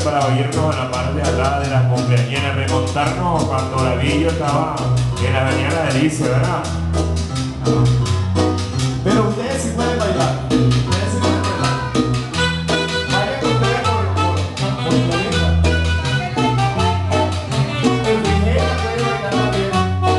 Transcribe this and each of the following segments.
para oírnos en la parte de atrás de las cumpleañeras, remontarnos cuando la Villo estaba en la avenida La Delicia, ¿verdad? Pero ustedes sí pueden bailar. Ustedes sí pueden bailar. Vayan ustedes por la vida. El DJ puede bailar también.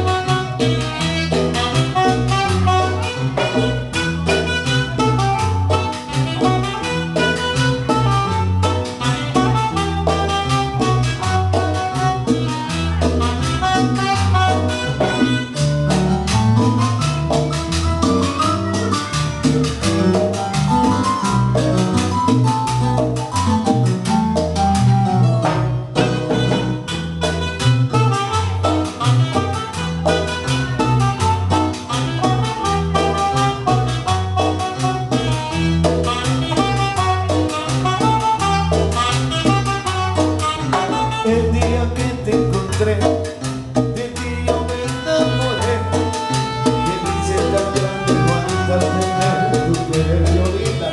El día que te encontré, de ti yo me enamoré. Que dice tan grande, Juanita, tener tu querer, Violita.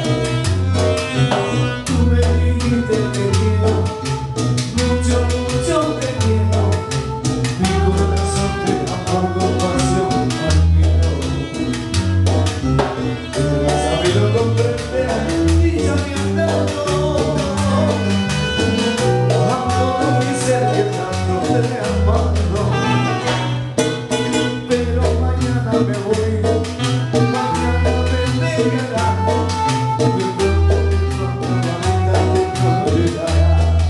Tú me dijiste que quiero, mucho, mucho te quiero. Mi corazón te amó con pasión al mío. Te has sabido comprender y yo me ando. Pero mañana me voy, mañana me negará. De pronto la vida te olvidará.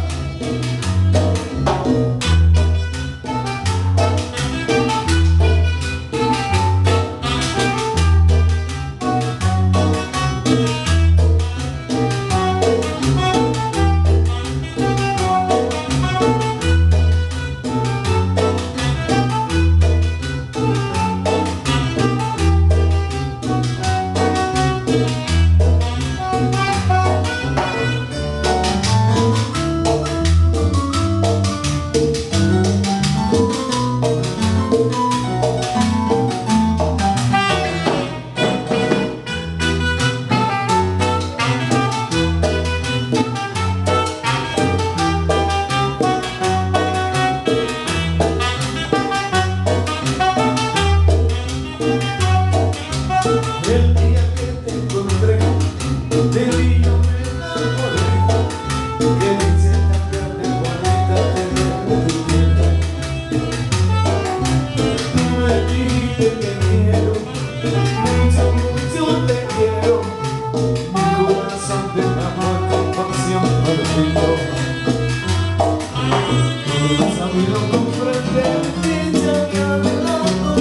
El día que te encontré, de ti yo me enamoré. Que dice tan grande, Juanita, tener tu tierra. Tú me dijiste que quiero, mucho, mucho te quiero. Mi corazón te amó con pasión perdido. Tú has sabido comprender que ya me adoró.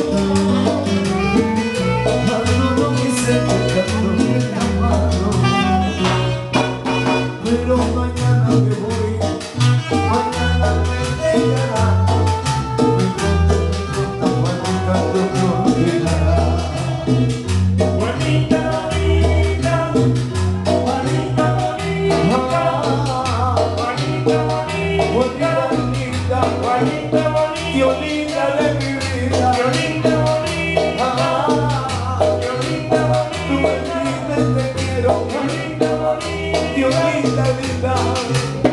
Pero mañana me voy, mañana me negará. Mi pronto, Juanita, te olvidará. Juanita bonita, Juanita bonita, Juanita bonita, Juanita bonita, Violita de mi vida, Violita bonita, Violita tú me bonita, dices te quiero, Violita bonita. Violita linda.